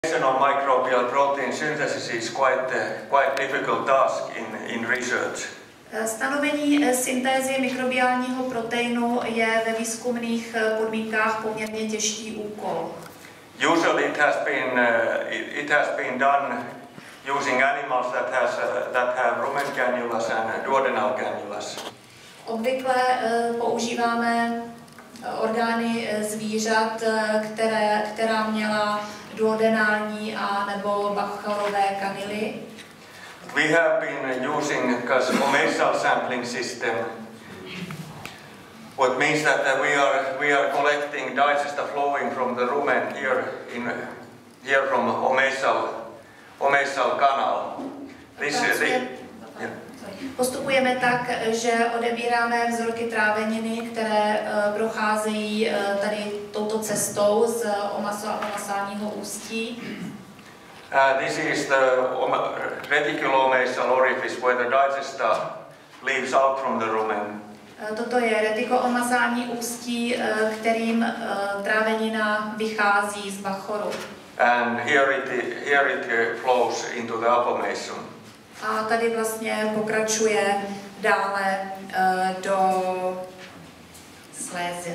Of microbial protein synthesis is quite difficult task in research. Stanovení syntézy mikrobiálního proteinu je ve výzkumných podmínkách poměrně těžký úkol. Usually it has been done using animals that have rumen cannulas and duodenal cannulas. Obvykle používáme orgány zvířat, která měla duodenální a nebo bachorové kanily. We have been using commensal sampling system, what means that we are collecting digesta flowing from the rumen here from omasal canal. Postupujeme tak, že odebíráme vzorky tráveniny, které procházejí tady touto cestou z omasálního ústí. This is the reticulomasal orifice where the digesta leaves out from the rumen. Toto je retikoomasální ústí, kterým trávenina vychází z bachoru. And here it flows into the apomasum. A tady vlastně pokračuje dále do slézy.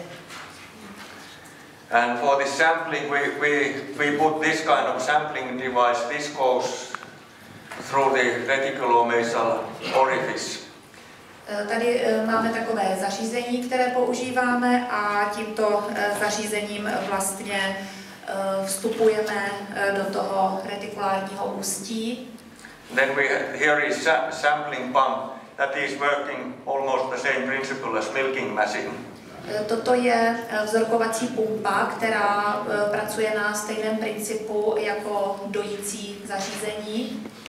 And for this sampling, we put this kind of sampling device. This goes through the reticulomasal orifice. Tady máme takové zařízení, které používáme, a tímto zařízením vlastně vstupujeme do toho retikulárního ústí. Then here is sampling pump that is working almost the same principle as milking machine. Toto je vzorkovací pumpa, která pracuje na stejném principu jako dojící zařízení.